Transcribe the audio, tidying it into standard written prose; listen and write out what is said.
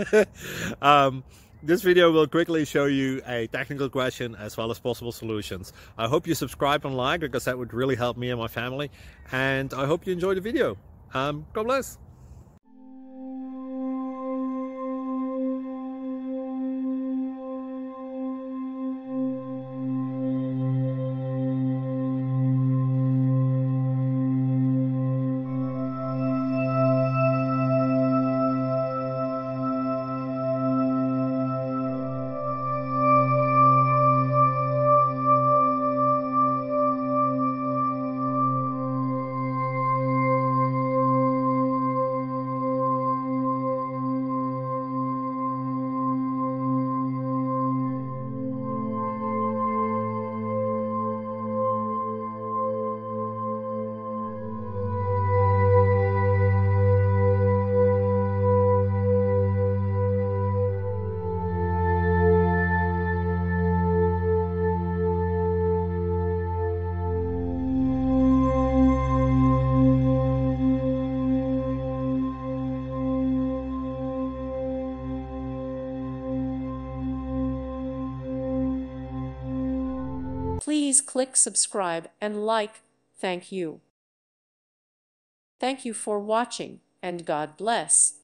um, this video will quickly show you a technical question as well as possible solutions. I hope you subscribe and like, because that would really help me and my family. And I hope you enjoy the video. God bless. Please click subscribe and like. Thank you. Thank you for watching, and God bless.